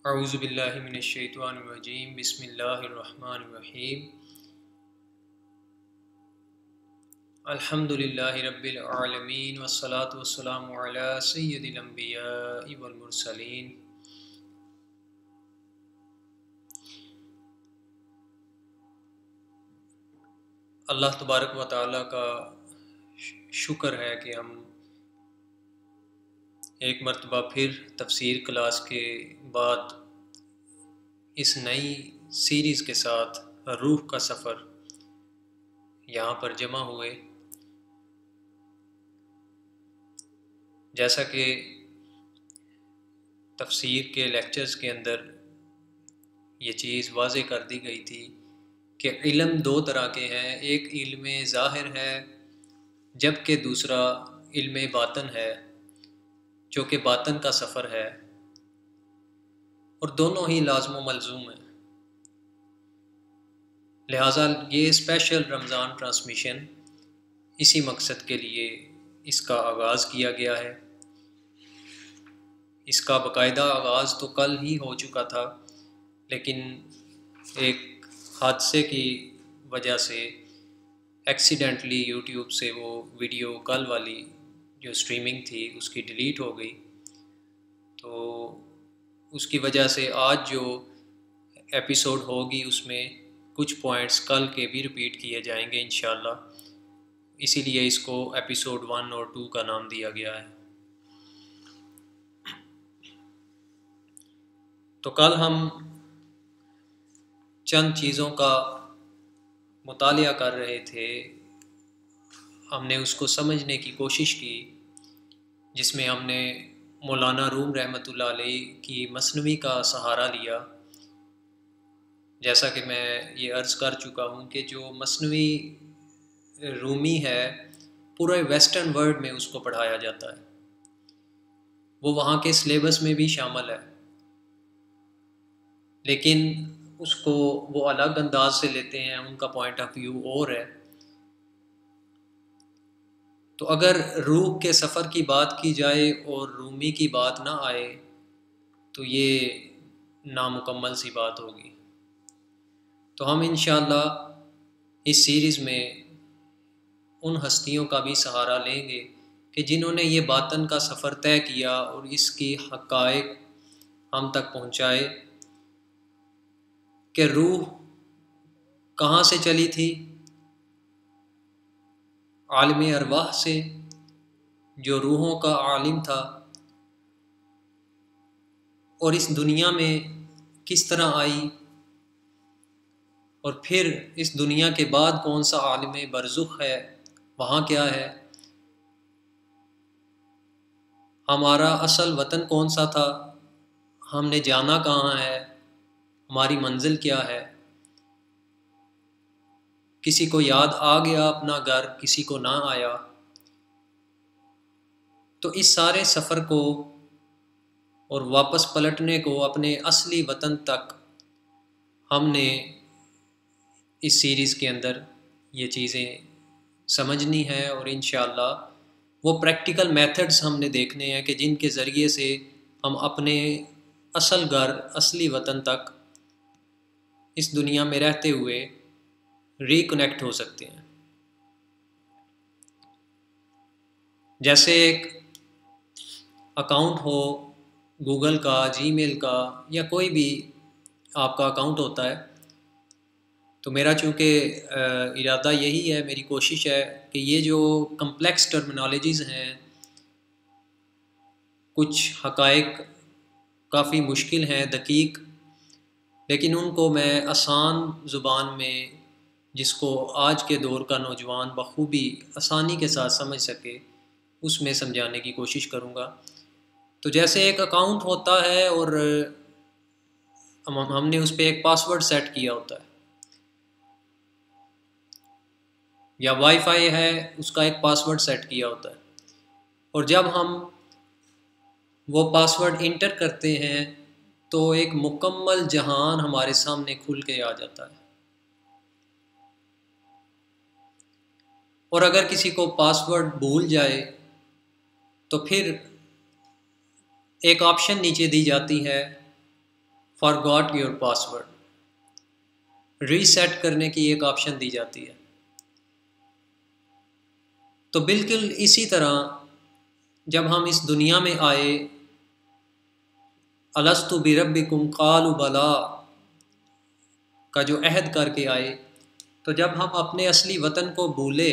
اعوذ باللہ من الشیطان الرجیم بسم اللہ الرحمن الرحیم الحمد للہ رب العالمین والصلاة والسلام علی سید الانبیاء والمرسلین اللہ تبارک و تعالیٰ کا شکر ہے کہ ہم ایک مرتبہ پھر تفسیر کلاس کے بعد اس نئی سیریز کے ساتھ روح کا سفر یہاں پر جمع ہوئے۔ جیسا کہ تفسیر کے لیکچرز کے اندر یہ چیز واضح کر دی گئی تھی کہ علم دو طرح کے ہیں، ایک علم ظاہر ہے جبکہ دوسرا علم باطن ہے جو کہ باطن کا سفر ہے، اور دونوں ہی لازم و ملزوم ہیں۔ لہٰذا یہ اسپیشل رمضان ٹرانسمیشن اسی مقصد کے لیے اس کا آغاز کیا گیا ہے۔ اس کا باقاعدہ آغاز تو کل ہی ہو چکا تھا، لیکن ایک حادثے کی وجہ سے ایکسیڈنٹلی یوٹیوب سے وہ ویڈیو کل والی جو سٹریمنگ تھی اس کی ڈیلیٹ ہو گئی، تو اس کی وجہ سے آج جو ایپیسوڈ ہوگی اس میں کچھ پوائنٹس کل کے بھی ریپیٹ کیے جائیں گے انشاءاللہ، اسی لیے اس کو ایپیسوڈ 1 اور 2 کا نام دیا گیا ہے۔ تو کل ہم چند چیزوں کا مطالعہ کر رہے تھے، ہم نے اس کو سمجھنے کی کوشش کی، جس میں ہم نے مولانا روم رحمۃ اللہ علیہ کی مثنوی کا سہارا لیا۔ جیسا کہ میں یہ عرض کر چکا ہوں کہ جو مثنوی رومی ہے پورے ویسٹرن ورلڈ میں اس کو پڑھایا جاتا ہے، وہ وہاں کے سلیبس میں بھی شامل ہے، لیکن اس کو وہ الگ انداز سے لیتے ہیں، ان کا پوائنٹ آف ویو اور ہے۔ تو اگر روح کے سفر کی بات کی جائے اور رومی کی بات نہ آئے تو یہ نامکمل سی بات ہوگی۔ تو ہم انشاءاللہ اس سیریز میں ان ہستیوں کا بھی سہارا لیں گے کہ جنہوں نے یہ باطن کا سفر طے کیا اور اس کی حقائق ہم تک پہنچائے کہ روح کہاں سے چلی تھی، عالم ارواح سے جو روحوں کا عالم تھا، اور اس دنیا میں کس طرح آئی، اور پھر اس دنیا کے بعد کون سا عالم برزخ ہے، وہاں کیا ہے، ہمارا اصل وطن کون سا تھا، ہم نے جانا کہاں ہے، ہماری منزل کیا ہے۔ کسی کو یاد آ گیا اپنا گھر، کسی کو نہ آیا، تو اس سارے سفر کو اور واپس پلٹنے کو اپنے اصلی وطن تک ہم نے اس سیریز کے اندر یہ چیزیں سمجھنی ہے، اور انشاءاللہ وہ پریکٹیکل میتھڈز ہم نے دیکھنے ہیں کہ جن کے ذریعے سے ہم اپنے اصل گھر، اصلی وطن تک اس دنیا میں رہتے ہوئے ریکنیکٹ ہو سکتے ہیں۔ جیسے ایک اکاؤنٹ ہو گوگل کا، جی میل کا، یا کوئی بھی آپ کا اکاؤنٹ ہوتا ہے، تو میرا چونکہ ارادہ یہی ہے، میری کوشش ہے کہ یہ جو کمپلیکس ٹرمینالوجیز ہیں، کچھ حقائق کافی مشکل ہیں، دقیق، لیکن ان کو میں آسان زبان میں، جس کو آج کے دور کا نوجوان بخوبی آسانی کے ساتھ سمجھ سکے، اس میں سمجھانے کی کوشش کروں گا۔ تو جیسے ایک اکاؤنٹ ہوتا ہے اور ہم نے اس پہ ایک پاس ورڈ سیٹ کیا ہوتا ہے، یا وائی فائی ہے اس کا ایک پاس ورڈ سیٹ کیا ہوتا ہے، اور جب ہم وہ پاس ورڈ انٹر کرتے ہیں تو ایک مکمل جہان ہمارے سامنے کھل کے آ جاتا ہے، اور اگر کسی کو پاس ورڈ بھول جائے تو پھر ایک آپشن نیچے دی جاتی ہے forgot your password. ریسیٹ کرنے کی ایک آپشن دی جاتی ہے. تو بالکل اسی طرح جب ہم اس دنیا میں آئے، الست بربکم قالوا بلا کا جو عہد کر کے آئے، تو جب ہم اپنے اصلی وطن کو بھولے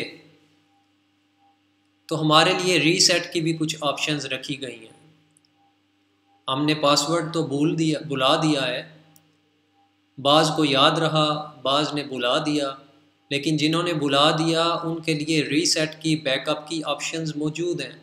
تو ہمارے لیے ریسیٹ کی بھی کچھ آپشنز رکھی گئی ہیں. ہم نے پاسورڈ تو بلا دیا ہے، بعض کو یاد رہا، بعض نے بلا دیا، لیکن جنہوں نے بلا دیا ان کے لیے ریسیٹ کی، بیک اپ کی آپشنز موجود ہیں.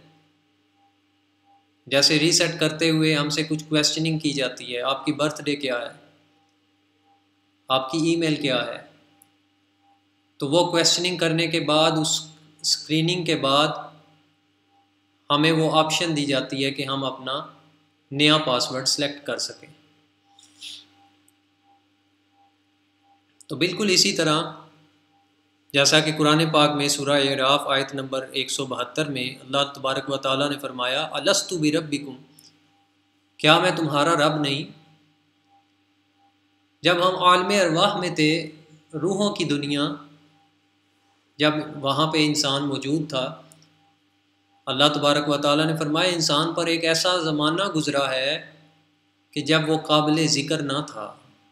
جیسے ریسیٹ کرتے ہوئے ہم سے کچھ کویسچننگ کی جاتی ہے، آپ کی برتھ ڈے کیا ہے، آپ کی ای میل کیا ہے. تو وہ کویسچننگ کرنے کے بعد، اس اسکریننگ کے بعد ہمیں وہ آپشن دی جاتی ہے کہ ہم اپنا نیا پاسورڈ سلیکٹ کر سکیں. تو بالکل اسی طرح جیسا کہ قرآن پاک میں سورہ اعراف آیت نمبر 172 میں اللہ تبارک و تعالیٰ نے فرمایا الست بربکم، کیا میں تمہارا رب نہیں. جب ہم عالم ارواح میں تھے، روحوں کی دنیا، جب وہاں پہ انسان موجود تھا، اللہ تبارک و تعالیٰ نے فرمایا انسان پر ایک ایسا زمانہ گزرا ہے کہ جب وہ قابل ذکر نہ تھا.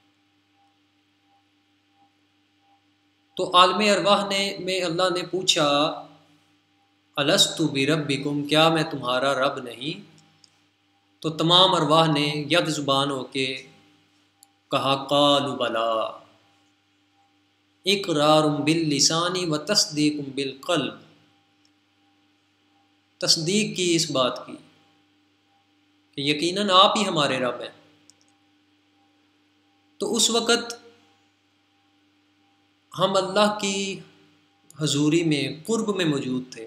تو عالم ارواح میں اللہ نے پوچھا الست بربکم، کیا میں تمہارا رب نہیں. تو تمام ارواح نے یک زبان ہو کے کہا قالوا بلا، اقرار باللسان و تصدیق بالقلب، تصدیق کی اس بات کی کہ یقیناً آپ ہی ہمارے رب ہیں. تو اس وقت ہم اللہ کی حضوری میں، قرب میں موجود تھے،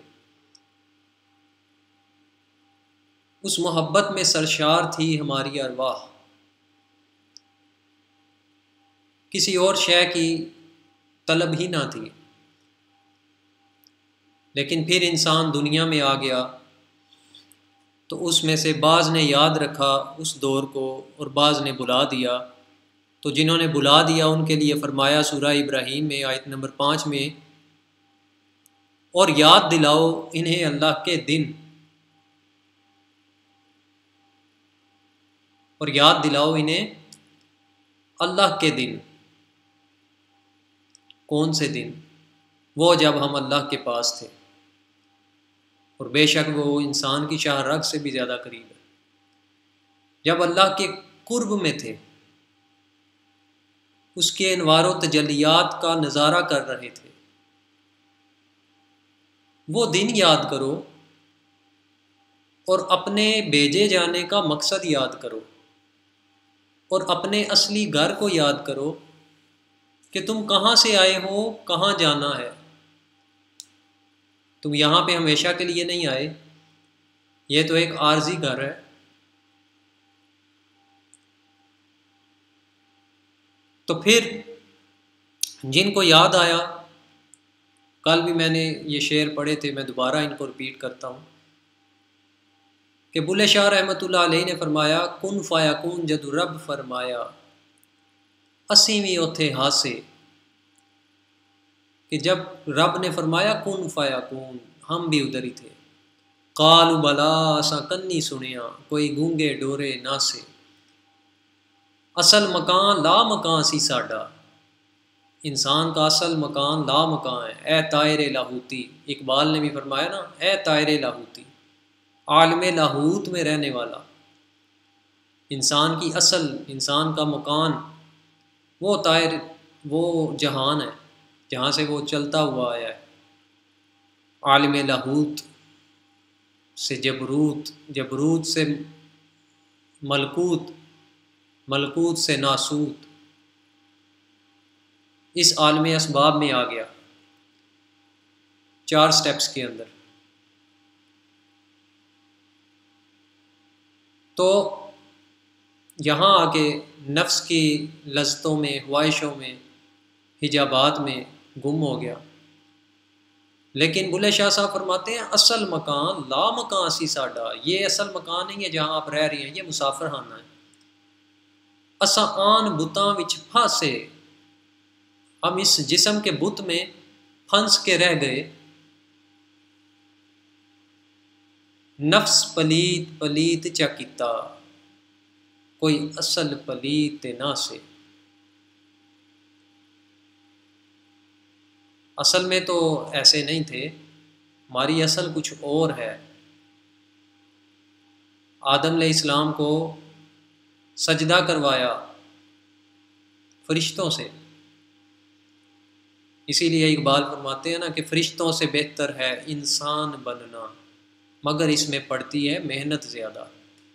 اس محبت میں سرشار تھی ہماری ارواح، کسی اور شے کی طلب ہی نہ تھی. لیکن پھر انسان دنیا میں آ گیا تو اس میں سے بعض نے یاد رکھا اس دور کو اور بعض نے بلا دیا. تو جنہوں نے بلا دیا ان کے لیے فرمایا سورہ ابراہیم میں آیت نمبر 5 میں، اور یاد دلاؤ انہیں اللہ کے دن، اور یاد دلاؤ انہیں اللہ کے دن. کون سے دن؟ وہ جب ہم اللہ کے پاس تھے، اور بے شک وہ انسان کی شاہ رگ سے بھی زیادہ قریب ہے. جب اللہ کے قرب میں تھے، اس کے انوار و تجلیات کا نظارہ کر رہے تھے. وہ دن یاد کرو اور اپنے بھیجے جانے کا مقصد یاد کرو، اور اپنے اصلی گھر کو یاد کرو کہ تم کہاں سے آئے ہو، کہاں جانا ہے. تم یہاں پہ ہمیشہ کے لیے نہیں آئے، یہ تو ایک عارضی گھر ہے. تو پھر جن کو یاد آیا، کل بھی میں نے یہ شعر پڑھے تھے، میں دوبارہ ان کو ریپیٹ کرتا ہوں کہ بلے شاہ رحمۃ اللہ علیہ نے فرمایا کن فیکون جد رب فرمایا، اسیں بھی اوتھے ہاسے. کہ جب رب نے فرمایا کن فیکون، ہم بھی ادھر ہی تھے. قالوا بلا، اساں کنی سنیا، کوئی گونگے ڈورے نہ سے. اصل مکان لا مکان سی ساڈا، انسان کا اصل مکان لا مکان ہے. اے طائر لاہوتی، اقبال نے بھی فرمایا نا، اے طائر لاہوتی، عالم لاہوت میں رہنے والا. انسان کی اصل، انسان کا مکان وہ طائر، وہ جہان ہے جہاں سے وہ چلتا ہوا آیا ہے. عالم لاہوت سے جبروت، جبروت سے ملکوت، ملکوت سے ناسوت، اس عالم اسباب میں آ گیا 4 سٹیپس کے اندر. تو یہاں آ کے نفس کی لذتوں میں، خواہشوں میں، حجابات میں گم ہو گیا. لیکن بلے شاہ صاحب فرماتے ہیں اصل مکان لا مکان سی ساڈا، یہ اصل مکان نہیں ہے جہاں آپ رہ رہی ہیں، یہ مسافر خانہ ہے. اساں آن بتاں وچ پھاسے، ہم اس جسم کے بت میں پھنس کے رہ گئے، نفس پلیت پلیت چا کیتا، کوئی اصل پلیت نہ سے۔ اصل میں تو ایسے نہیں تھے، ہماری اصل کچھ اور ہے۔ آدم علیہ السلام کو سجدہ کروایا فرشتوں سے، اسی لیے اقبال فرماتے ہیں نا کہ فرشتوں سے بہتر ہے انسان بننا، مگر اس میں پڑتی ہے محنت زیادہ۔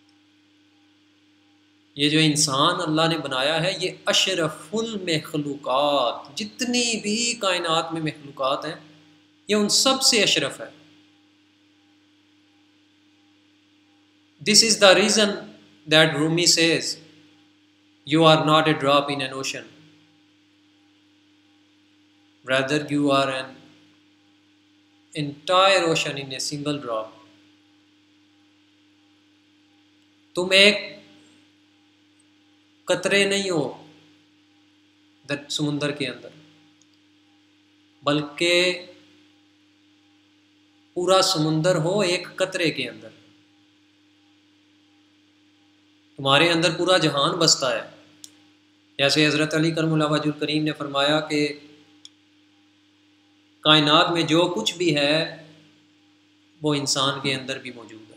یہ جو انسان اللہ نے بنایا ہے یہ اشرف المخلوقات، جتنی بھی کائنات میں مخلوقات ہیں یہ ان سب سے اشرف ہے۔ This is the reason that Rumi says, you are not a drop in an ocean, rather you are an entire ocean in a single drop۔ تم ایک قطرے نہیں ہو سمندر کے اندر، بلکہ پورا سمندر ہو ایک قطرے کے اندر۔ تمہارے اندر پورا جہان بستا ہے، جیسے حضرت علی کرم اللہ وجہ الکریم نے فرمایا کہ کائنات میں جو کچھ بھی ہے وہ انسان کے اندر بھی موجود ہے،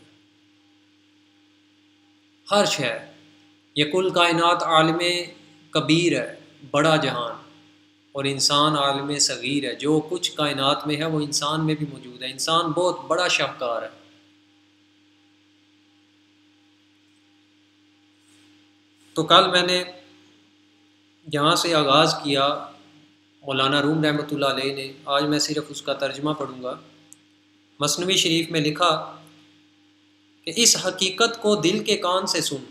ہر شے۔ یہ کل کائنات عالم کبیر ہے، بڑا جہان، اور انسان عالم صغیر ہے۔ جو کچھ کائنات میں ہے وہ انسان میں بھی موجود ہے۔ انسان بہت بڑا شاہکار ہے۔ تو کل میں نے یہاں سے آغاز کیا، مولانا روم رحمۃ اللہ علیہ نے، آج میں صرف اس کا ترجمہ پڑھوں گا۔ مثنوی شریف میں لکھا کہ اس حقیقت کو دل کے کان سے سن۔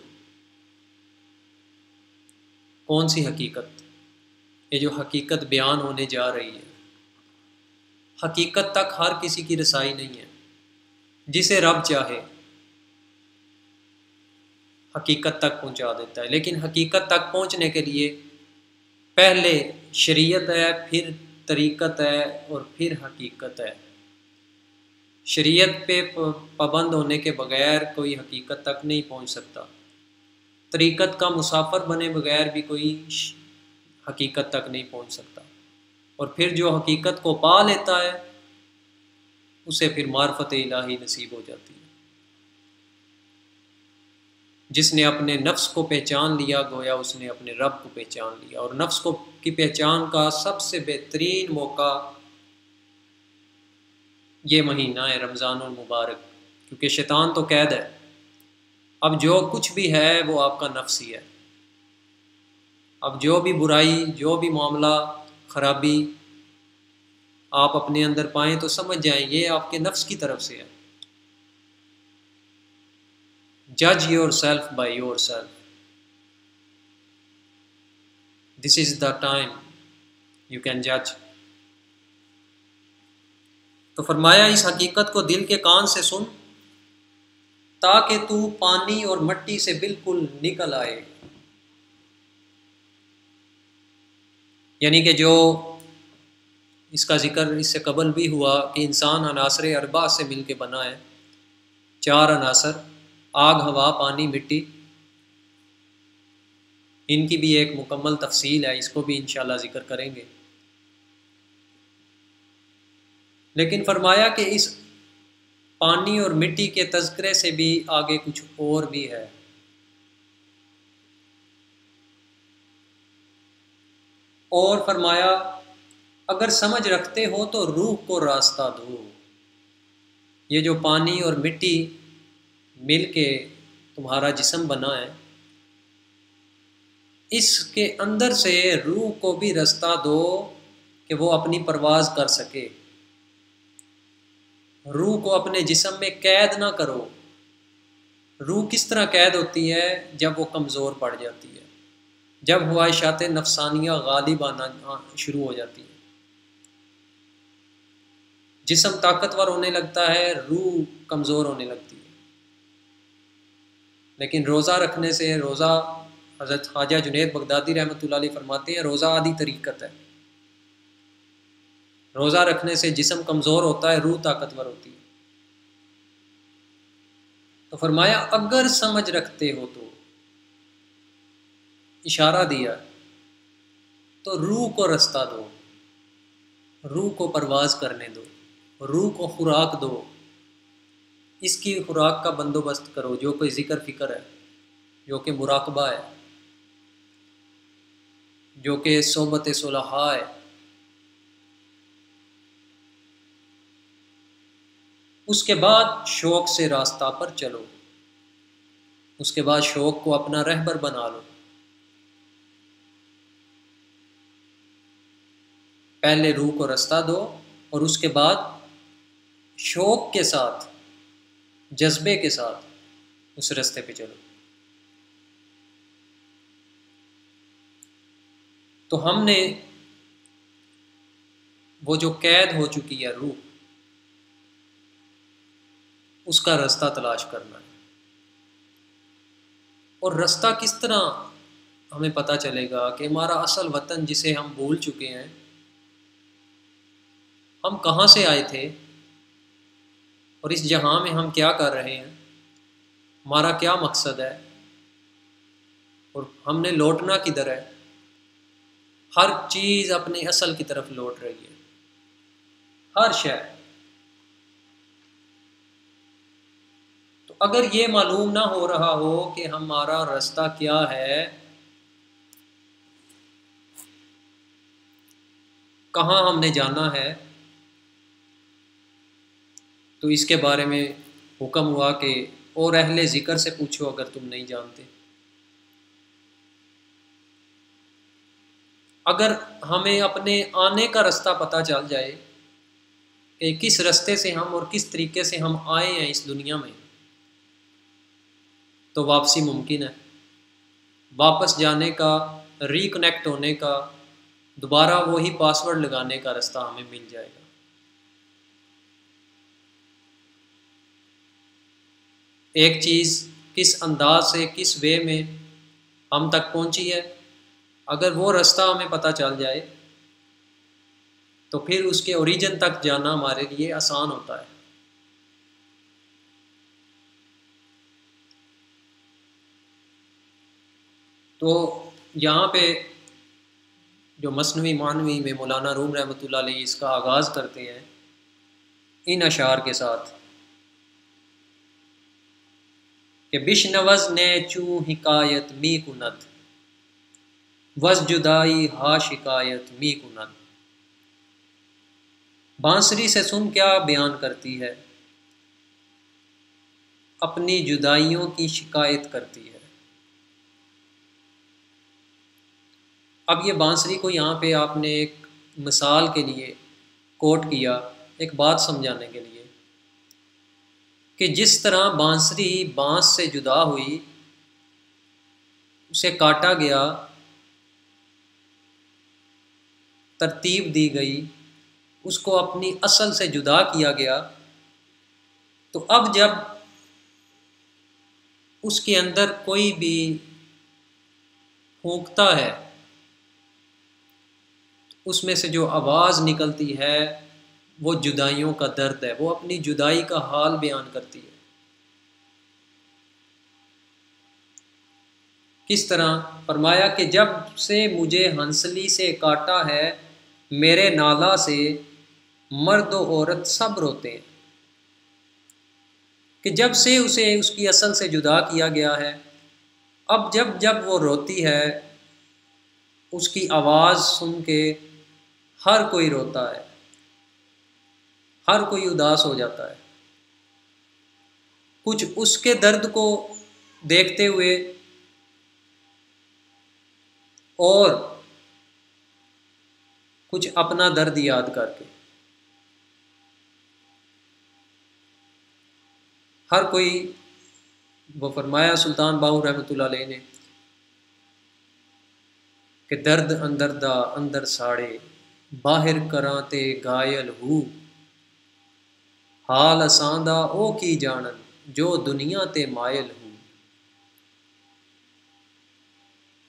کون سی حقیقت؟ یہ جو حقیقت بیان ہونے جا رہی ہے، حقیقت تک ہر کسی کی رسائی نہیں ہے۔ جسے رب چاہے حقیقت تک پہنچا دیتا ہے، لیکن حقیقت تک پہنچنے کے لیے پہلے شریعت ہے، پھر طریقت ہے، اور پھر حقیقت ہے۔ شریعت پہ پابند ہونے کے بغیر کوئی حقیقت تک نہیں پہنچ سکتا، طریقت کا مسافر بنے بغیر بھی کوئی حقیقت تک نہیں پہنچ سکتا، اور پھر جو حقیقت کو پا لیتا ہے اسے پھر معرفت الہی نصیب ہو جاتی ہے۔ جس نے اپنے نفس کو پہچان لیا گویا اس نے اپنے رب کو پہچان لیا، اور نفس کو کی پہچان کا سب سے بہترین موقع یہ مہینہ ہے رمضان المبارک، کیونکہ شیطان تو قید ہے۔ اب جو کچھ بھی ہے وہ آپ کا نفس ہی ہے۔ اب جو بھی برائی، جو بھی معاملہ خرابی آپ اپنے اندر پائیں تو سمجھ جائیں یہ آپ کے نفس کی طرف سے ہے۔ جج your self by your self, this is the time you can جج۔ تو فرمایا اس حقیقت کو دل کے کان سے سن تاکہ تو پانی اور مٹی سے بالکل نکل آئے۔ یعنی کہ جو اس کا ذکر اس سے قبل بھی ہوا کہ انسان عناصر اربع سے مل کے بنا ہے، 4 عناصر، آگ، ہوا، پانی، مٹی۔ ان کی بھی ایک مکمل تفصیل ہے، اس کو بھی انشاءاللہ ذکر کریں گے۔ لیکن فرمایا کہ اس پانی اور مٹی کے تذکرے سے بھی آگے کچھ اور بھی ہے۔ اور فرمایا اگر سمجھ رکھتے ہو تو روح کو راستہ دو۔ یہ جو پانی اور مٹی مل کے تمہارا جسم بنا ہے، اس کے اندر سے روح کو بھی راستہ دو کہ وہ اپنی پرواز کر سکے۔ روح کو اپنے جسم میں قید نہ کرو۔ روح کس طرح قید ہوتی ہے؟ جب وہ کمزور پڑ جاتی ہے، جب خواہشات نفسانیہ غالب آنا شروع ہو جاتی ہے، جسم طاقتور ہونے لگتا ہے، روح کمزور ہونے لگتی ہے۔ لیکن روزہ رکھنے سے، روزہ حضرت خواجہ جنید بغدادی رحمۃ اللہ علیہ فرماتے ہیں روزہ آدھی طریقت ہے، روزہ رکھنے سے جسم کمزور ہوتا ہے، روح طاقتور ہوتی ہے۔ تو فرمایا اگر سمجھ رکھتے ہو تو، اشارہ دیا، تو روح کو رستہ دو، روح کو پرواز کرنے دو، روح کو خوراک دو، اس کی خوراک کا بندوبست کرو، جو کوئی ذکر فکر ہے، جو کہ مراقبہ ہے، جو کہ صحبت صلحاء ہے۔ اس کے بعد شوق سے راستہ پر چلو، اس کے بعد شوق کو اپنا رہبر بنا لو۔ پہلے روح کو رستہ دو اور اس کے بعد شوق کے ساتھ، جذبے کے ساتھ اس راستے پہ چلو۔ تو ہم نے وہ جو قید ہو چکی ہے روح، اس کا راستہ تلاش کرنا ہے۔ اور راستہ کس طرح ہمیں پتہ چلے گا کہ ہمارا اصل وطن جسے ہم بھول چکے ہیں، ہم کہاں سے آئے تھے اور اس جہاں میں ہم کیا کر رہے ہیں، ہمارا کیا مقصد ہے اور ہم نے لوٹنا کدھر ہے۔ ہر چیز اپنے اصل کی طرف لوٹ رہی ہے، ہر شے۔ تو اگر یہ معلوم نہ ہو رہا ہو کہ ہمارا راستہ کیا ہے، کہاں ہم نے جانا ہے، تو اس کے بارے میں حکم ہوا کہ اور اہل ذکر سے پوچھو اگر تم نہیں جانتے۔ اگر ہمیں اپنے آنے کا راستہ پتہ چل جائے کہ کس راستے سے ہم اور کس طریقے سے ہم آئے ہیں اس دنیا میں، تو واپسی ممکن ہے۔ واپس جانے کا، ریکنیکٹ ہونے کا، دوبارہ وہی پاس ورڈ لگانے کا راستہ ہمیں مل جائے گا۔ ایک چیز کس انداز سے، کس وے میں ہم تک پہنچی ہے، اگر وہ راستہ ہمیں پتہ چل جائے تو پھر اس کے اوریجن تک جانا ہمارے لیے آسان ہوتا ہے۔ تو یہاں پہ جو مثنوی معنوی میں مولانا روم رحمۃ اللہ علیہ اس کا آغاز کرتے ہیں ان اشعار کے ساتھ کہ بشنوز نے چوں حکایت می کند، وز جدائی ہا شکایت می کند۔ بانسری سے سن کیا بیان کرتی ہے، اپنی جدائیوں کی شکایت کرتی ہے۔ اب یہ بانسری کو یہاں پہ آپ نے ایک مثال کے لیے کوٹ کیا، ایک بات سمجھانے کے لیے کہ جس طرح بانسری بانس سے جدا ہوئی، اسے کاٹا گیا، ترتیب دی گئی، اس کو اپنی اصل سے جدا کیا گیا، تو اب جب اس کے اندر کوئی بھی پھونکتا ہے، اس میں سے جو آواز نکلتی ہے وہ جدائیوں کا درد ہے، وہ اپنی جدائی کا حال بیان کرتی ہے۔ کس طرح؟ فرمایا کہ جب سے مجھے ہنسلی سے کاٹا ہے، میرے نالا سے مرد و عورت سب روتے ہیں۔ کہ جب سے اسے اس کی اصل سے جدا کیا گیا ہے، اب جب جب وہ روتی ہے، اس کی آواز سن کے ہر کوئی روتا ہے، ہر کوئی اداس ہو جاتا ہے۔ کچھ اس کے درد کو دیکھتے ہوئے اور کچھ اپنا درد یاد کر کے، ہر کوئی۔ وہ فرمایا سلطان باہو رحمۃ اللہ علیہ نے کہ درد اندر دا اندر ساڑے، باہر کراں تے گائل ہو، حال اساں دا او کی جانن جو دنیا تے مائل ہو۔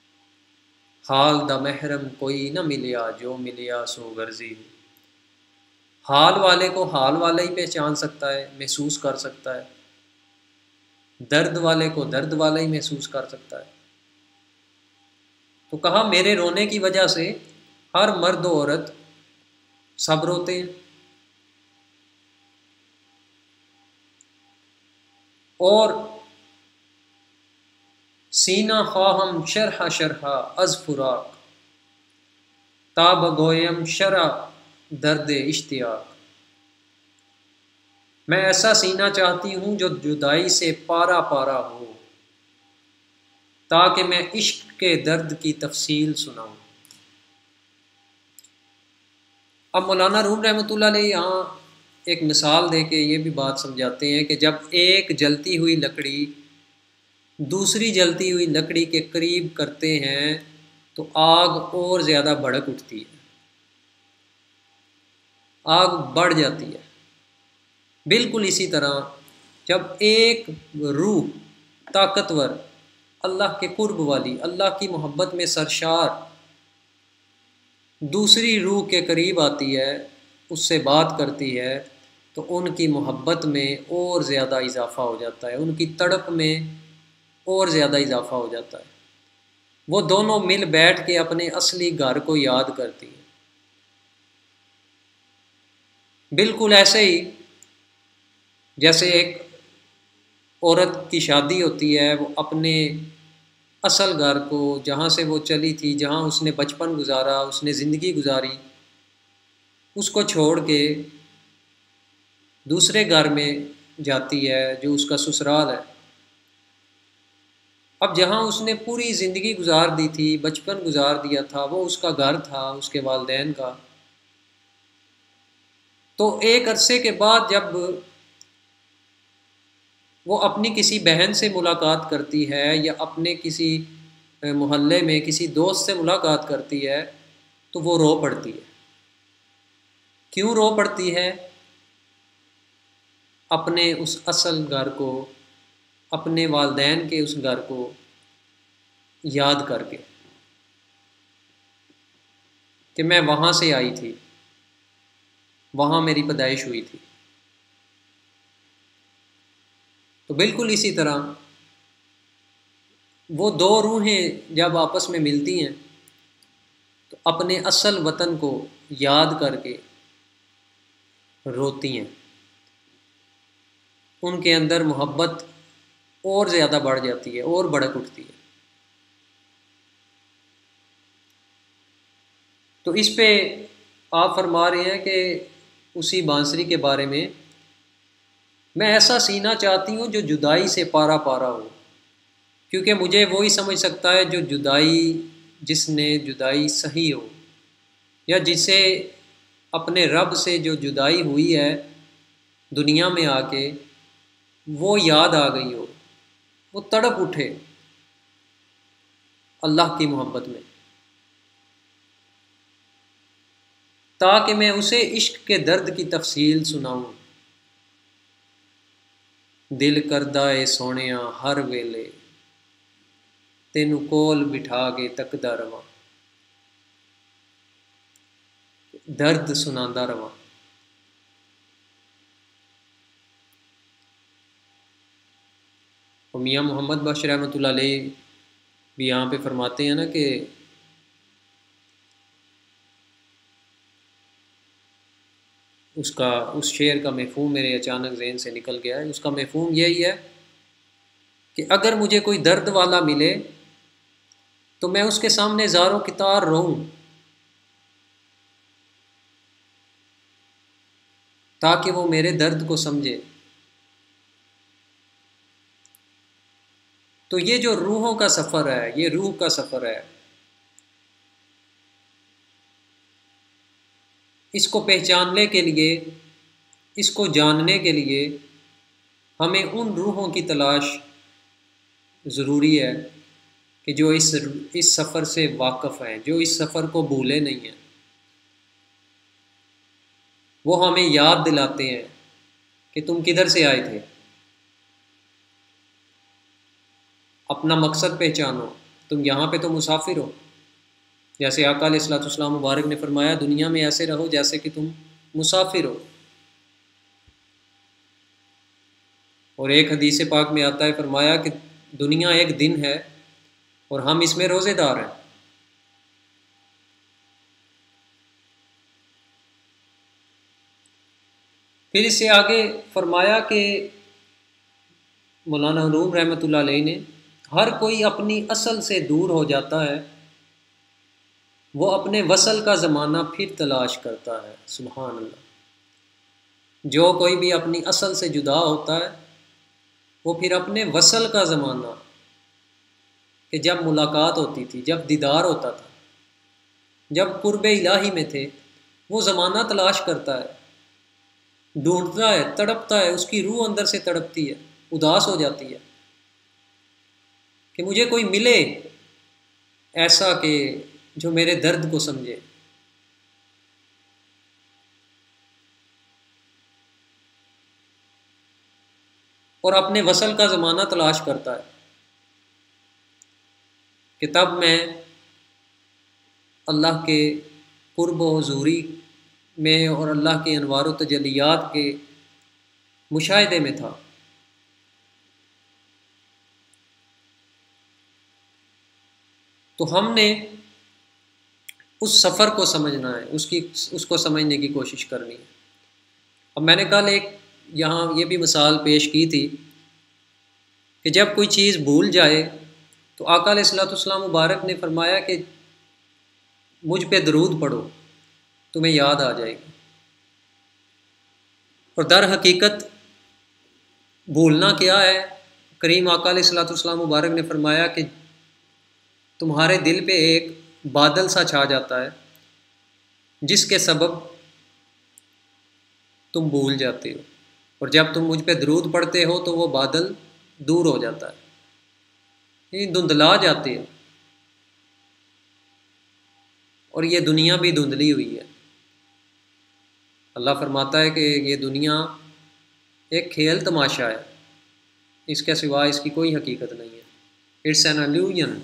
حال دا محرم کوئی نہ ملیا، جو ملیا سو غرضی ہو۔ حال والے کو حال والا ہی پہچان سکتا ہے، محسوس کر سکتا ہے، درد والے کو درد والا ہی محسوس کر سکتا ہے۔ تو کہا میرے رونے کی وجہ سے ہر مرد و عورت سب روتے ہیں، اور سینہ خواہم شرح شرح از فراق، تاب گویم شرح درد اشتیاق۔ میں ایسا سینہ چاہتی ہوں جو جدائی سے پارا پارا ہو، تاکہ میں عشق کے درد کی تفصیل سناؤں۔ اب مولانا روم رحمۃ اللہ علیہ یہاں ایک مثال دے کے یہ بھی بات سمجھاتے ہیں کہ جب ایک جلتی ہوئی لکڑی دوسری جلتی ہوئی لکڑی کے قریب کرتے ہیں تو آگ اور زیادہ بھڑک اٹھتی ہے، آگ بڑھ جاتی ہے۔ بالکل اسی طرح جب ایک روح طاقتور، اللہ کے قرب والی، اللہ کی محبت میں سرشار دوسری روح کے قریب آتی ہے، اس سے بات کرتی ہے، تو ان کی محبت میں اور زیادہ اضافہ ہو جاتا ہے، ان کی تڑپ میں اور زیادہ اضافہ ہو جاتا ہے۔ وہ دونوں مل بیٹھ کے اپنے اصلی گھر کو یاد کرتی ہیں۔ بالکل ایسے ہی جیسے ایک عورت کی شادی ہوتی ہے، وہ اپنے اصل گھر کو، جہاں سے وہ چلی تھی، جہاں اس نے بچپن گزارا، اس نے زندگی گزاری، اس کو چھوڑ کے دوسرے گھر میں جاتی ہے جو اس کا سسرال ہے۔ اب جہاں اس نے پوری زندگی گزار دی تھی، بچپن گزار دیا تھا، وہ اس کا گھر تھا، اس کے والدین کا۔ تو ایک عرصے کے بعد جب وہ اپنی کسی بہن سے ملاقات کرتی ہے یا اپنے کسی محلے میں کسی دوست سے ملاقات کرتی ہے تو وہ رو پڑتی ہے۔ کیوں رو پڑتی ہے؟ اپنے اس اصل گھر کو، اپنے والدین کے اس گھر کو یاد کر کے کہ میں وہاں سے آئی تھی، وہاں میری پیدائش ہوئی تھی۔ تو بالکل اسی طرح وہ دو روحیں جب آپس میں ملتی ہیں تو اپنے اصل وطن کو یاد کر کے روتی ہیں، ان کے اندر محبت اور زیادہ بڑھ جاتی ہے اور بھڑک اٹھتی ہے۔ تو اس پہ آپ فرما رہے ہیں کہ اسی بانسری کے بارے میں ایسا سینہ چاہتی ہوں جو جدائی سے پارا پارا ہو، کیونکہ مجھے وہی سمجھ سکتا ہے جو جس نے جدائی سہی ہو، یا جسے اپنے رب سے جو جدائی ہوئی ہے دنیا میں آ کے وہ یاد آ گئی ہو، وہ تڑپ اٹھے اللہ کی محبت میں، تاکہ میں اسے عشق کے درد کی تفصیل سناؤں۔ دل کردہ اے سونیاں ہر ویلے، تینو کول بٹھا کے تکدا رواں، درد سناندا رواں۔ میاں محمد بخش رحمۃ اللہ علیہ بھی یہاں پہ فرماتے ہیں نا کہ اس شعر کا مفہوم میرے اچانک ذہن سے نکل گیا ہے۔ اس کا مفہوم یہی ہے کہ اگر مجھے کوئی درد والا ملے تو میں اس کے سامنے زاروں کتار رہوں، تاکہ وہ میرے درد کو سمجھے۔ تو یہ جو روحوں کا سفر ہے، یہ روح کا سفر ہے، اس کو پہچاننے کے لیے، اس کو جاننے کے لیے ہمیں ان روحوں کی تلاش ضروری ہے کہ جو اس سفر سے واقف ہیں، جو اس سفر کو بھولے نہیں ہیں۔ وہ ہمیں یاد دلاتے ہیں کہ تم کدھر سے آئے تھے، اپنا مقصد پہچانو، تم یہاں پہ تو مسافر ہو۔ جیسے آقا علیہ الصلوۃ والسلام مبارک نے فرمایا دنیا میں ایسے رہو جیسے کہ تم مسافر ہو، اور ایک حدیث پاک میں آتا ہے، فرمایا کہ دنیا ایک دن ہے اور ہم اس میں روزے دار ہیں۔ پھر اس سے آگے فرمایا کہ مولانا روم رحمۃ اللہ علیہ نے، ہر کوئی اپنی اصل سے دور ہو جاتا ہے، وہ اپنے وصل کا زمانہ پھر تلاش کرتا ہے۔ سبحان اللہ، جو کوئی بھی اپنی اصل سے جدا ہوتا ہے وہ پھر اپنے وصل کا زمانہ، کہ جب ملاقات ہوتی تھی، جب دیدار ہوتا تھا، جب قرب الہی میں تھے، وہ زمانہ تلاش کرتا ہے، ڈھونڈتا ہے، تڑپتا ہے، اس کی روح اندر سے تڑپتی ہے، اداس ہو جاتی ہے کہ مجھے کوئی ملے ایسا کہ جو میرے درد کو سمجھے۔ اور اپنے وصل کا زمانہ تلاش کرتا ہے کہ تب میں اللہ کے قرب و حضوری میں اور اللہ کے انوار و تجلیات کے مشاہدے میں تھا۔ تو ہم نے اس سفر کو سمجھنا ہے، اس کو سمجھنے کی کوشش کرنی ہے۔ اب میں نے کل ایک یہاں یہ بھی مثال پیش کی تھی کہ جب کوئی چیز بھول جائے تو آقا علیہ الصلوۃ والسلام مبارک نے فرمایا کہ مجھ پہ درود پڑھو، تمہیں یاد آ جائے گی۔ اور در حقیقت بھولنا کیا ہے؟ کریم آقا علیہ الصلوۃ والسلام مبارک نے فرمایا کہ تمہارے دل پہ ایک بادل سا چھا جاتا ہے جس کے سبب تم بھول جاتے ہو، اور جب تم مجھ پہ درود پڑھتے ہو تو وہ بادل دور ہو جاتا ہے، یہ دھندلا جاتے ہو، اور یہ دنیا بھی دھندلی ہوئی ہے۔ اللہ فرماتا ہے کہ یہ دنیا ایک کھیل تماشا ہے، اس کے سوا اس کی کوئی حقیقت نہیں ہے۔ It's an illusion۔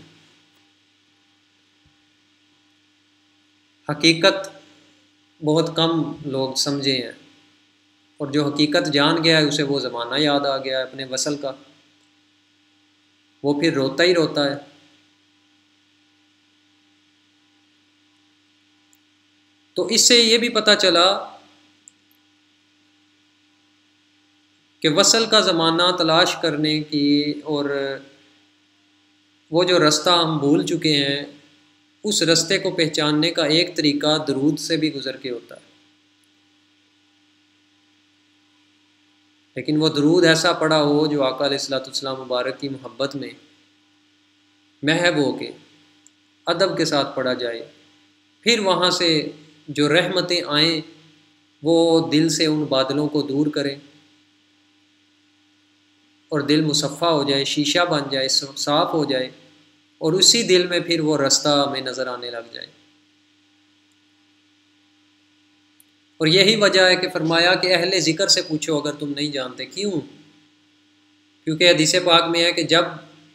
حقیقت بہت کم لوگ سمجھے ہیں، اور جو حقیقت جان گیا ہے اسے وہ زمانہ یاد آ گیا ہے اپنے وصل کا، وہ پھر روتا ہی روتا ہے۔ تو اس سے یہ بھی پتہ چلا کہ وصل کا زمانہ تلاش کرنے کی، اور وہ جو رستہ ہم بھول چکے ہیں اس رستے کو پہچاننے کا ایک طریقہ درود سے بھی گزر کے ہوتا ہے۔ لیکن وہ درود ایسا پڑھا ہو جو آقا علیہ الصلوۃ والسلام مبارک کی محبت میں محو ہو کے ادب کے ساتھ پڑھا جائے، پھر وہاں سے جو رحمتیں آئیں وہ دل سے ان بادلوں کو دور کریں اور دل مصفا ہو جائے، شیشہ بن جائے، صاف ہو جائے، اور اسی دل میں پھر وہ رستہ ہمیں نظر آنے لگ جائے۔ اور یہی وجہ ہے کہ فرمایا کہ اہل ذکر سے پوچھو اگر تم نہیں جانتے۔ کیوں؟ کیونکہ حدیث پاک میں ہے کہ جب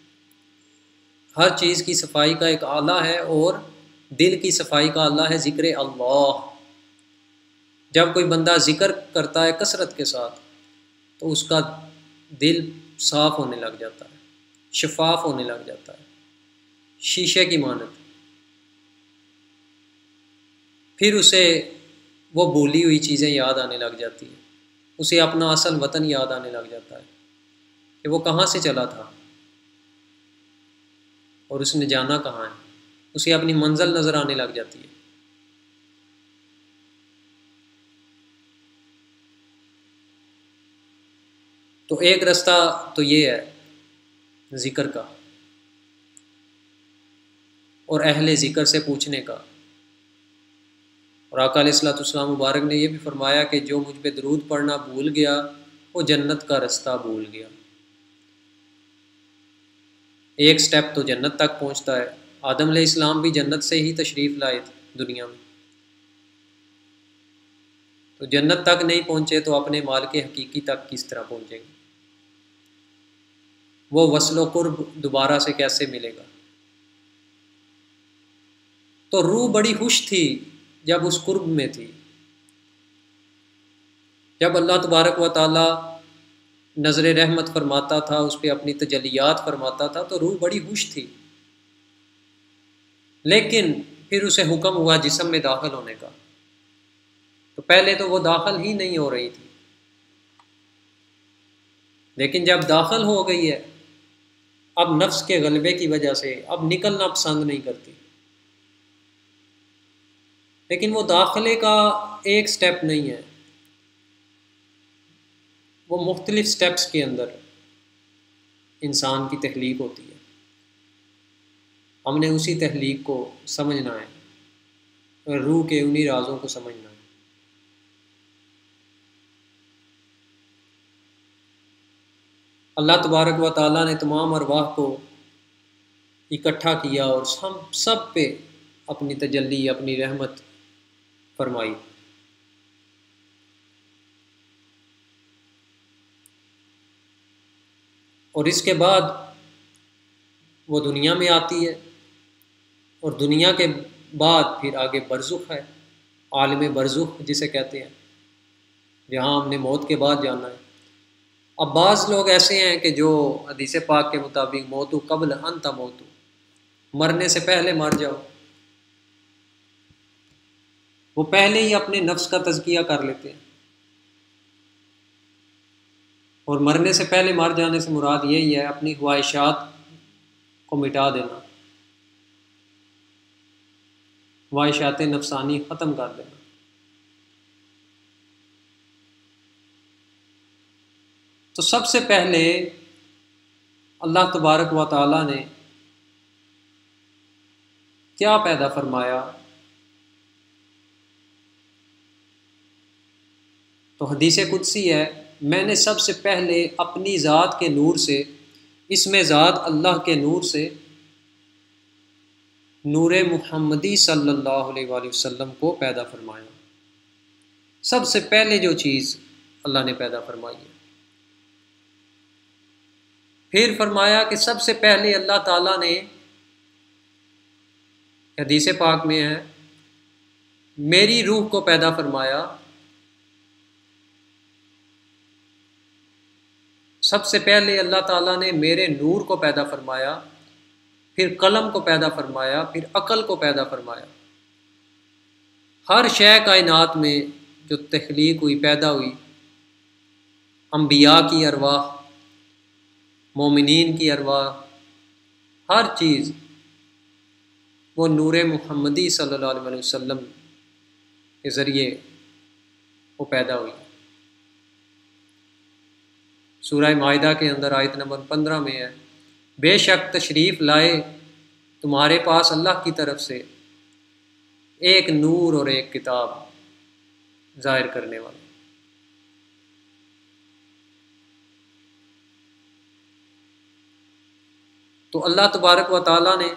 ہر چیز کی صفائی کا ایک آلہ ہے اور دل کی صفائی کا آلہ ہے ذکر اللہ۔ جب کوئی بندہ ذکر کرتا ہے کثرت کے ساتھ تو اس کا دل صاف ہونے لگ جاتا ہے، شفاف ہونے لگ جاتا ہے، شیشے کی مانند۔ پھر اسے وہ بھولی ہوئی چیزیں یاد آنے لگ جاتی ہیں، اسے اپنا اصل وطن یاد آنے لگ جاتا ہے کہ وہ کہاں سے چلا تھا اور اس نے جانا کہاں ہے، اسے اپنی منزل نظر آنے لگ جاتی ہے۔ تو ایک رستہ تو یہ ہے ذکر کا اور اہل ذکر سے پوچھنے کا۔ اور آقا علیہ الصلوۃ والسلام مبارک نے یہ بھی فرمایا کہ جو مجھ پہ درود پڑھنا بھول گیا وہ جنت کا رستہ بھول گیا۔ ایک سٹیپ تو جنت تک پہنچتا ہے۔ آدم علیہ السلام بھی جنت سے ہی تشریف لائے تھے دنیا میں، تو جنت تک نہیں پہنچے تو اپنے مالک حقیقی تک کس طرح پہنچیں گے؟ وہ وصل و قرب دوبارہ سے کیسے ملے گا؟ تو روح بڑی خوش تھی جب اس قرب میں تھی، جب اللہ تبارک و تعالی نظر رحمت فرماتا تھا، اس پہ اپنی تجلیات فرماتا تھا، تو روح بڑی خوش تھی۔ لیکن پھر اسے حکم ہوا جسم میں داخل ہونے کا، تو پہلے تو وہ داخل ہی نہیں ہو رہی تھی، لیکن جب داخل ہو گئی ہے، اب نفس کے غلبے کی وجہ سے اب نکلنا پسند نہیں کرتی۔ لیکن وہ داخلے کا ایک سٹیپ نہیں ہے، وہ مختلف سٹیپس کے اندر انسان کی تخلیق ہوتی ہے۔ ہم نے اسی تخلیق کو سمجھنا ہے اور روح کے انہی رازوں کو سمجھنا ہے۔ اللہ تبارک و تعالیٰ نے تمام ارواح کو اکٹھا کیا اور سب پہ اپنی تجلی، اپنی رحمت فرمائی۔ اور اس کے بعد وہ دنیا میں آتی ہے، اور دنیا کے بعد پھر آگے برزخ ہے، عالم برزخ جسے کہتے ہیں، جہاں ہم نے موت کے بعد جانا ہے۔ اب بعض لوگ ایسے ہیں کہ جو حدیث پاک کے مطابق موتو قبل ان تموتو، مرنے سے پہلے مر جاؤ، وہ پہلے ہی اپنے نفس کا تزکیہ کر لیتے ہیں، اور مرنے سے پہلے مر جانے سے مراد یہی ہے اپنی خواہشات کو مٹا دینا، خواہشات نفسانی ختم کر دینا۔ تو سب سے پہلے اللہ تبارک و تعالیٰ نے کیا پیدا فرمایا؟ تو حدیث قدسی ہے، میں نے سب سے پہلے اپنی ذات کے نور سے، اس میں ذات اللہ کے نور سے، نور محمدی صلی اللہ علیہ وآلہ وسلم کو پیدا فرمایا۔ سب سے پہلے جو چیز اللہ نے پیدا فرمائی ہے۔ پھر فرمایا کہ سب سے پہلے اللہ تعالیٰ نے، حدیث پاک میں ہے، میری روح کو پیدا فرمایا۔ سب سے پہلے اللہ تعالیٰ نے میرے نور کو پیدا فرمایا، پھر قلم کو پیدا فرمایا، پھر عقل کو پیدا فرمایا۔ ہر شے کائنات میں جو تخلیق ہوئی، پیدا ہوئی، انبیاء کی ارواح، مومنین کی ارواح، ہر چیز وہ نور محمدی صلی اللہ علیہ وسلم کے ذریعے وہ پیدا ہوئی۔ سورہ مائدہ کے اندر آیت نمبر 15 میں ہے، بے شک تشریف لائے تمہارے پاس اللہ کی طرف سے ایک نور اور ایک کتاب ظاہر کرنے والا۔ تو اللہ تبارک و تعالیٰ نے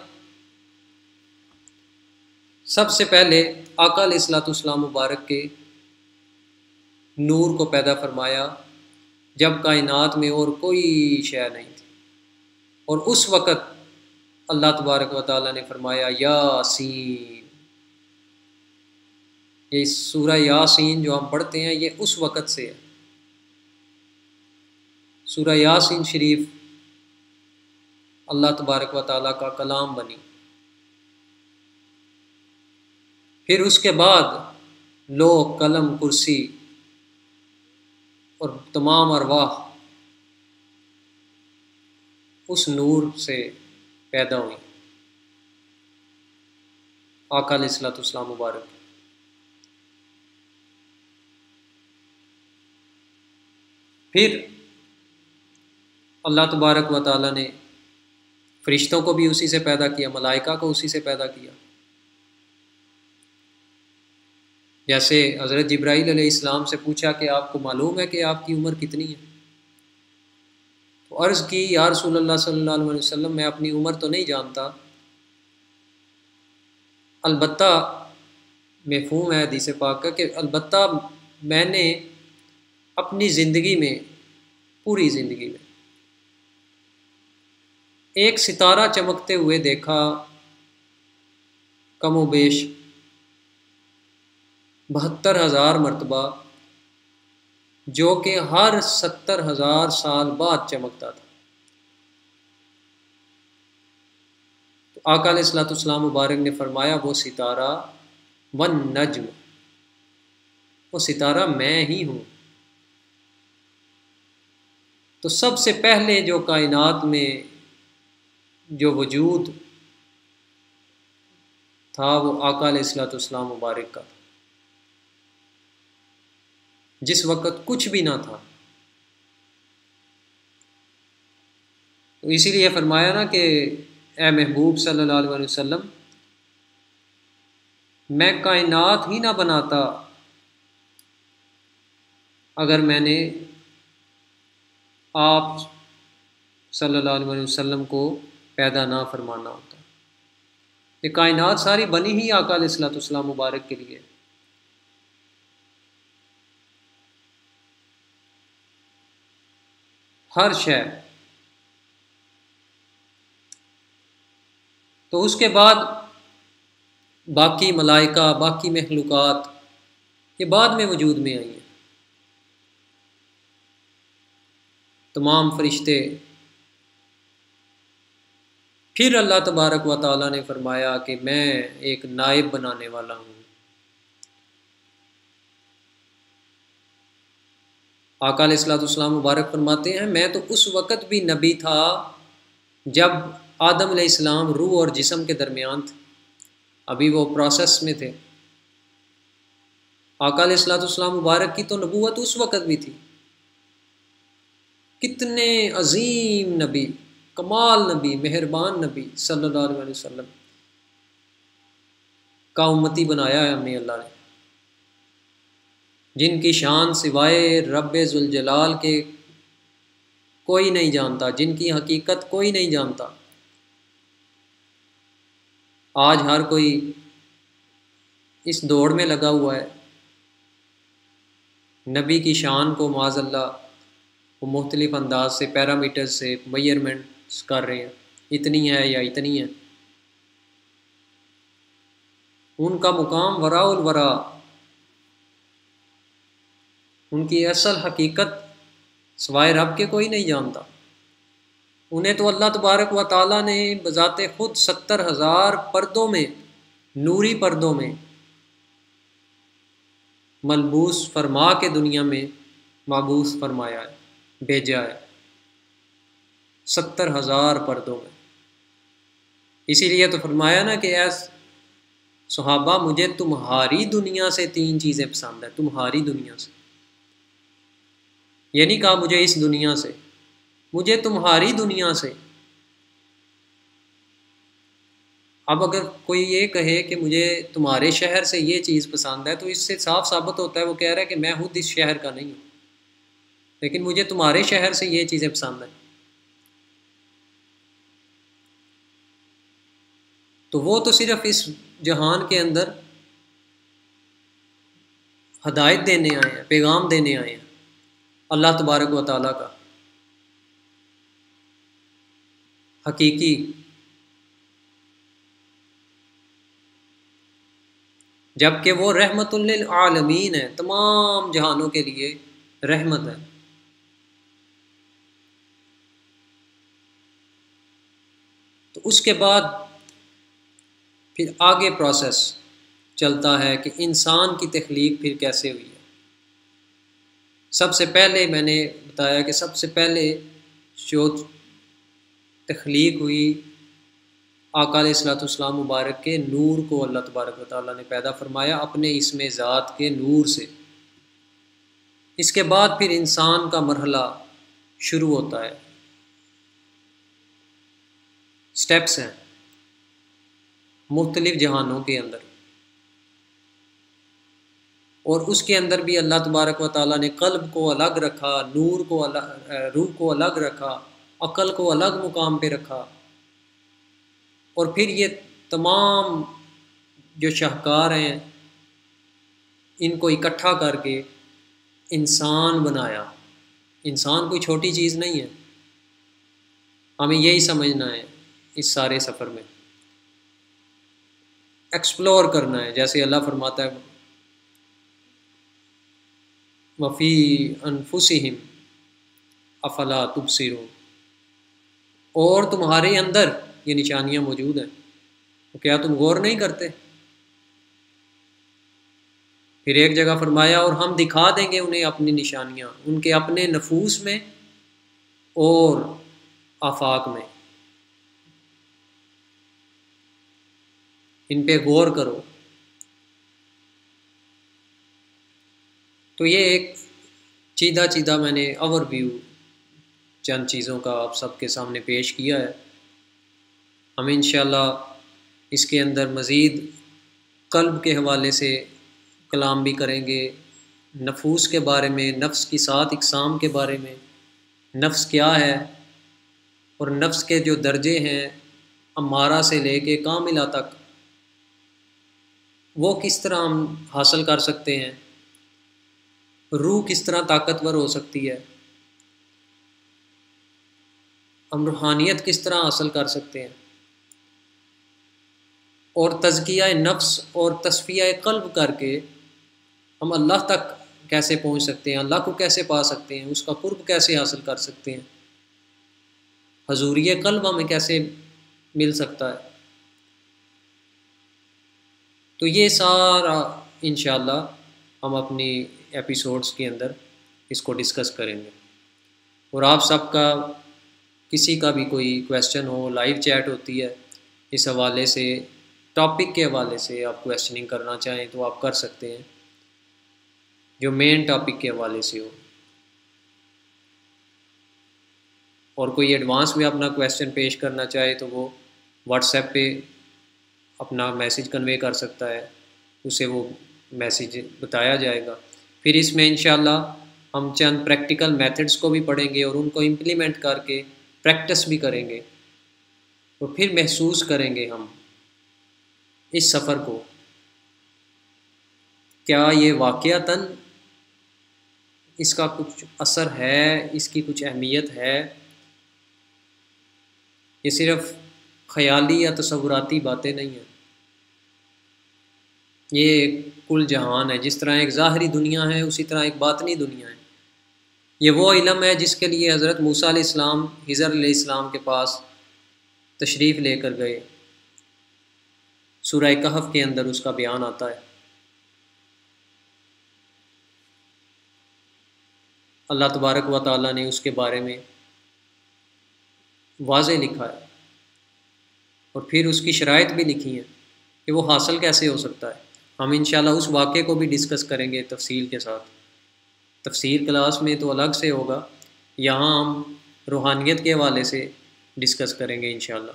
سب سے پہلے آقا علیہ الصلوۃ والسلام مبارک کے نور کو پیدا فرمایا، جب کائنات میں اور کوئی شے نہیں تھی، اور اس وقت اللہ تبارک و تعالیٰ نے فرمایا یاسین۔ یہ سورہ یاسین جو ہم پڑھتے ہیں یہ اس وقت سے ہے۔ سورہ یاسین شریف اللہ تبارک و تعالیٰ کا کلام بنی۔ پھر اس کے بعد لوح، قلم، کرسی اور تمام ارواح اس نور سے پیدا ہوئی، آقا علیہ الصلوۃ والسلام مبارک۔ پھر اللہ تبارک و تعالیٰ نے فرشتوں کو بھی اسی سے پیدا کیا، ملائکہ کو اسی سے پیدا کیا۔ جیسے حضرت جبرائیل علیہ السلام سے پوچھا کہ آپ کو معلوم ہے کہ آپ کی عمر کتنی ہے؟ تو عرض کی یا رسول اللہ صلی اللہ علیہ وسلم میں اپنی عمر تو نہیں جانتا، البتہ مفہوم ہے حدیث پاک کا کہ البتہ میں نے اپنی زندگی میں، پوری زندگی میں ایک ستارہ چمکتے ہوئے دیکھا کم و بیش 72,000 مرتبہ، جو کہ ہر 70,000 سال بعد چمکتا تھا۔ تو آقا علیہ الصلوۃ والسلام مبارک نے فرمایا وہ ستارہ والنجم، وہ ستارہ میں ہی ہوں۔ تو سب سے پہلے جو کائنات میں جو وجود تھا وہ آقا علیہ الصلوۃ والسلام مبارک کا تھا، جس وقت کچھ بھی نہ تھا۔ تو اسی لیے فرمایا نا کہ اے محبوب صلی اللہ علیہ وسلم، میں کائنات ہی نہ بناتا اگر میں نے آپ صلی اللہ علیہ وسلم کو پیدا نہ فرمانا ہوتا۔ یہ کائنات ساری بنی ہی آقا علیہ الصلوۃ والسلام مبارک کے لیے۔ ہر شے۔ تو اس کے بعد باقی ملائکہ، باقی مخلوقات یہ بعد میں وجود میں آئی ہیں۔ تمام فرشتے۔ پھر اللہ تبارک و تعالیٰ نے فرمایا کہ میں ایک نائب بنانے والا ہوں۔ آقا علیہ الصلوۃ والسلام مبارک فرماتے ہیں میں تو اس وقت بھی نبی تھا جب آدم علیہ السلام روح اور جسم کے درمیان تھے، ابھی وہ پروسیس میں تھے۔ آقا علیہ الصلوۃ والسلام مبارک کی تو نبوت اس وقت بھی تھی۔ کتنے عظیم نبی، کمال نبی، مہربان نبی صلی اللہ علیہ وسلم کا امتی بنایا ہے ہمیں اللہ نے، جن کی شان سوائے رب ذوالجلال کے کوئی نہیں جانتا، جن کی حقیقت کوئی نہیں جانتا۔ آج ہر کوئی اس دوڑ میں لگا ہوا ہے، نبی کی شان کو معاذ اللہ وہ مختلف انداز سے پیرامیٹر سے میئرمنٹس کر رہے ہیں، اتنی ہے یا اتنی ہے۔ ان کا مقام وراء الورا، ان کی اصل حقیقت سوائے رب کے کوئی نہیں جانتا۔ انہیں تو اللہ تبارک و تعالیٰ نے بذات خود 70,000 پردوں میں، نوری پردوں میں ملبوس فرما کے دنیا میں مبعوث فرمایا ہے، بھیجا ہے 70,000 پردوں میں۔ اسی لیے تو فرمایا نا کہ اے صحابہ مجھے تمہاری دنیا سے 3 چیزیں پسند ہیں، تمہاری دنیا سے۔ یہ نہیں کہا مجھے اس دنیا سے، مجھے تمہاری دنیا سے۔ اب اگر کوئی یہ کہے کہ مجھے تمہارے شہر سے یہ چیز پسند ہے تو اس سے صاف ثابت ہوتا ہے وہ کہہ رہا ہے کہ میں خود اس شہر کا نہیں ہوں، لیکن مجھے تمہارے شہر سے یہ چیزیں پسند ہیں۔ تو وہ تو صرف اس جہان کے اندر ہدایت دینے آئے ہیں، پیغام دینے آئے ہیں اللہ تبارک و تعالیٰ کا حقیقی۔ جبکہ وہ رحمت للعالمین ہے، تمام جہانوں کے لیے رحمت ہے۔ تو اس کے بعد پھر آگے پروسیس چلتا ہے کہ انسان کی تخلیق پھر کیسے ہوئی ہے۔ سب سے پہلے میں نے بتایا کہ سب سے پہلے جو تخلیق ہوئی آقا علیہ الصلوۃ والسلام مبارک کے نور کو اللہ تبارک و تعالیٰ نے پیدا فرمایا اپنے اسم ذات کے نور سے۔ اس کے بعد پھر انسان کا مرحلہ شروع ہوتا ہے، سٹیپس ہیں مختلف جہانوں کے اندر، اور اس کے اندر بھی اللہ تبارک و تعالیٰ نے قلب کو الگ رکھا، نور کو الگ، روح کو الگ رکھا، عقل کو الگ مقام پہ رکھا، اور پھر یہ تمام جو شاہکار ہیں ان کو اکٹھا کر کے انسان بنایا۔ انسان کوئی چھوٹی چیز نہیں ہے، ہمیں یہی سمجھنا ہے اس سارے سفر میں۔ ایکسپلور کرنا ہے، جیسے اللہ فرماتا ہے وفی انفسہم افلا تبصرون، اور تمہارے اندر یہ نشانیاں موجود ہیں، تو کیا تم غور نہیں کرتے؟ پھر ایک جگہ فرمایا اور ہم دکھا دیں گے انہیں اپنی نشانیاں ان کے اپنے نفوس میں اور آفاق میں، ان پہ غور کرو۔ تو یہ ایک چیدہ میں نے اوور ویو چند چیزوں کا آپ سب کے سامنے پیش کیا ہے۔ ہم انشاءاللہ اس کے اندر مزید قلب کے حوالے سے کلام بھی کریں گے، نفوس کے بارے میں، نفس کی 7 اقسام کے بارے میں، نفس کیا ہے، اور نفس کے جو درجے ہیں امارہ سے لے کے کاملہ تک، وہ کس طرح ہم حاصل کر سکتے ہیں، روح کس طرح طاقتور ہو سکتی ہے، ہم روحانیت کس طرح حاصل کر سکتے ہیں، اور تزکیہ نفس اور تصفیہ قلب کر کے ہم اللہ تک کیسے پہنچ سکتے ہیں، اللہ کو کیسے پا سکتے ہیں، اس کا قرب کیسے حاصل کر سکتے ہیں، حضوری قلب ہمیں کیسے مل سکتا ہے۔ تو یہ سارا انشاءاللہ ہم اپنی ایپیسوڈز کے اندر اس کو ڈسکس کریں گے، اور آپ سب کا کسی کا بھی کوئی کویسچن ہو، لائیو چیٹ ہوتی ہے، اس حوالے سے ٹاپک کے حوالے سے آپ کویسچننگ کرنا چاہیں تو آپ کر سکتے ہیں، جو مین ٹاپک کے حوالے سے ہو، اور کوئی ایڈوانس میں اپنا کویسچن پیش کرنا چاہے تو وہ واٹس ایپ پہ اپنا میسیج کنوے کر سکتا ہے، اسے وہ میسیج بتایا جائے گا۔ پھر اس میں انشاءاللہ ہم چند پریکٹیکل میتھڈز کو بھی پڑھیں گے اور ان کو امپلیمنٹ کر کے پریکٹس بھی کریں گے، اور پھر محسوس کریں گے ہم اس سفر کو، کیا یہ واقعتاً اس کا کچھ اثر ہے، اس کی کچھ اہمیت ہے، یہ صرف خیالی یا تصوراتی باتیں نہیں ہیں، یہ ایک کل جہان ہے۔ جس طرح ایک ظاہری دنیا ہے اسی طرح ایک باطنی دنیا ہے۔ یہ وہ علم ہے جس کے لیے حضرت موسیٰ علیہ السلام خضر علیہ السلام کے پاس تشریف لے کر گئے، سورہ کہف کے اندر اس کا بیان آتا ہے۔ اللہ تبارک و تعالیٰ نے اس کے بارے میں واضح لکھا ہے، اور پھر اس کی شرائط بھی لکھی ہیں کہ وہ حاصل کیسے ہو سکتا ہے۔ ہم انشاءاللہ اس واقعے کو بھی ڈسکس کریں گے تفصیل کے ساتھ، تفسیر کلاس میں تو الگ سے ہوگا، یہاں ہم روحانیت کے حوالے سے ڈسکس کریں گے انشاءاللہ۔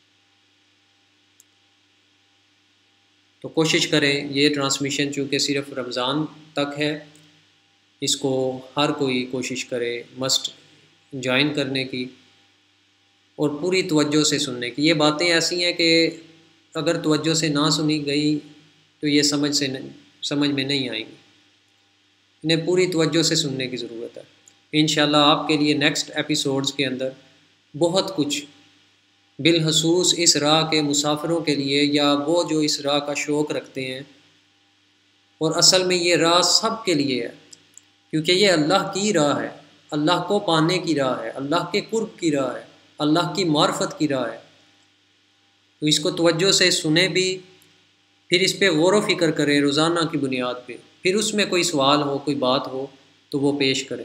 تو کوشش کریں، یہ ٹرانسمیشن چونکہ صرف رمضان تک ہے، اس کو ہر کوئی کوشش کرے مسٹ جوائن کرنے کی اور پوری توجہ سے سننے کی۔ یہ باتیں ایسی ہیں کہ اگر توجہ سے نہ سنی گئی تو یہ سمجھ میں نہیں آئیں گی، انہیں پوری توجہ سے سننے کی ضرورت ہے۔ انشاءاللہ آپ کے لیے نیکسٹ ایپیسوڈز کے اندر بہت کچھ بالخصوص اس راہ کے مسافروں کے لیے، یا وہ جو اس راہ کا شوق رکھتے ہیں، اور اصل میں یہ راہ سب کے لیے ہے، کیونکہ یہ اللہ کی راہ ہے، اللہ کو پانے کی راہ ہے، اللہ کے قرب کی راہ ہے، اللہ کی معرفت کی راہ ہے۔ تو اس کو توجہ سے سنیں بھی، پھر اس پہ غور و فکر کریں روزانہ کی بنیاد پہ، پھر اس میں کوئی سوال ہو، کوئی بات ہو تو وہ پیش کریں۔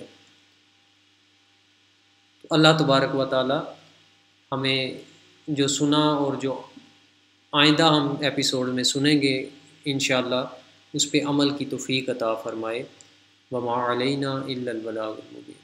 تو اللہ تبارک و تعالی ہمیں جو سنا اور جو آئندہ ہم ایپیسوڈ میں سنیں گے انشاءاللہ اس پہ عمل کی توفیق عطا فرمائے۔ وما علینا الا البلاغ المبین۔